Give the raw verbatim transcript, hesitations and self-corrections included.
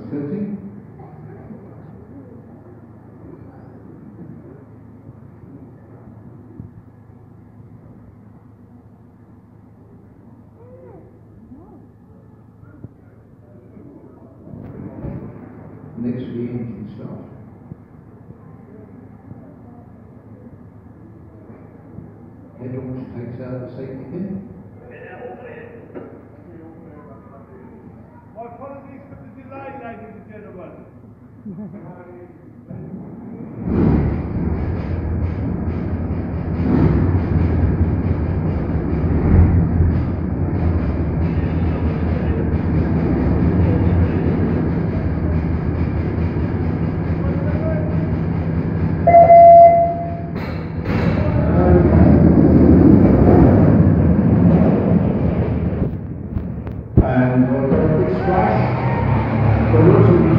tilting. Next to the engine start. Head launch takes out the safety pin. My apologies for the delay, ladies and gentlemen. And we'll go a quick splash. The water